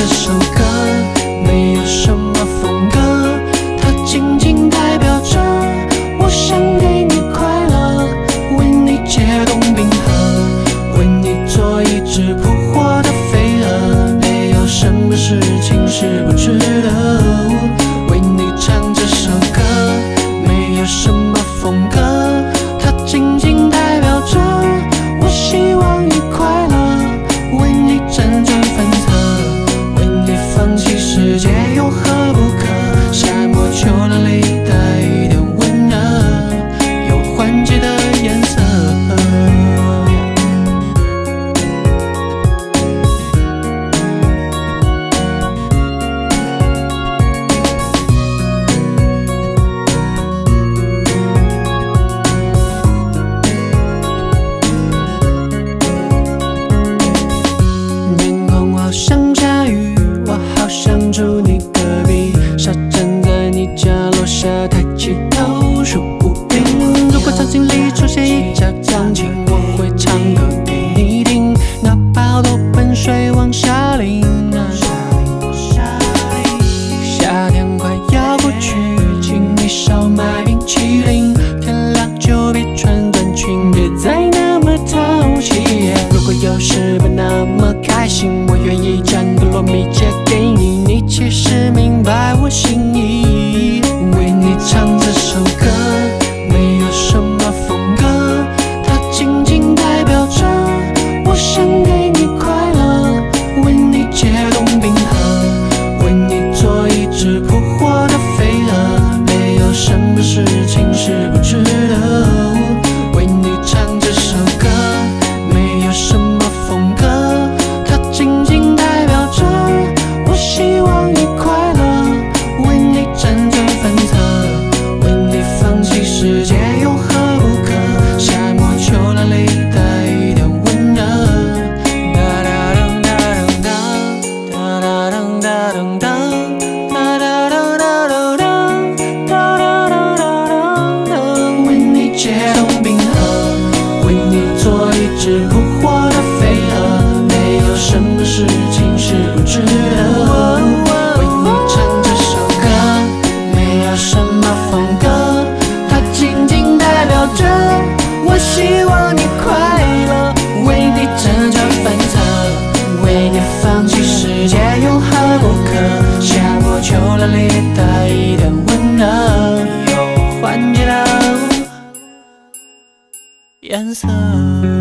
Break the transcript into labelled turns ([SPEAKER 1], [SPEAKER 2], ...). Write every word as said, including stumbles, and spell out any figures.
[SPEAKER 1] 首歌，没有什么风格，它仅仅代表着我想给你快乐，为你解冻冰河，为你做一只扑火的飞蛾，没有什么事情是不值得。为你唱这首歌，没有什么风格，它仅仅代表着我希望你快乐，为你辗转反侧，为你放弃世界有何不可？夏末秋凉里带一点温热，有缓解的颜色。好想下雨，我好想住你隔壁，沙站在你家楼下抬起头数不平。如果场景里出现一架钢琴，我会唱歌给你听，哪怕多盆水往下淋。夏天快要过去，请你少买冰淇淋，天亮就别穿短裙，别再那么淘气。如果有时不那么开心，我愿意将个糯米借给你，你其实明白我心意。为你唱这首歌，没有什么风格，它仅仅代表着我想给你快乐，为你解冻冰河，为你做一只扑火的飞蛾，没有什么事情是不值得。为你唱这首歌，没有什么风格，它仅仅代表着我希望你快乐，为你辗转反侧，为你放弃世界有何不可？夏末秋凉里带一点温热。哒哒噔哒噔噔，哒哒噔哒噔噔，哒哒噔哒噔噔，哒哒噔哒噔噔。为你解冻冰河，为你做一只扑火的飞蛾，没有什么事情是不值得。为你唱这首歌，没有什么风格，它仅仅代表着我希望你快乐，为你辗转反侧，为你放弃世界有何不可？夏末秋凉里带一点温热，有缓解的颜色。